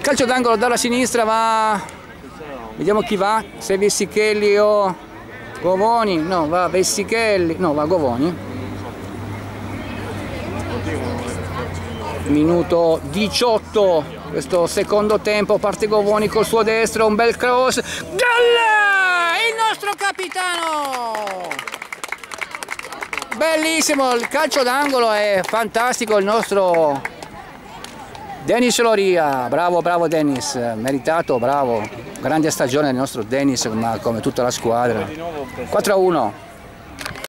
Calcio d'angolo dalla sinistra, va, vediamo chi va, se Vessichelli o Govoni, no, va Vessichelli, no, va Govoni. Minuto 18, questo secondo tempo, parte Govoni col suo destro, un bel cross, gol! Il nostro capitano! Bellissimo, il calcio d'angolo è fantastico, il nostro Denis Loria, bravo Denis, meritato, bravo, grande stagione del nostro Denis, ma come tutta la squadra. 4-1.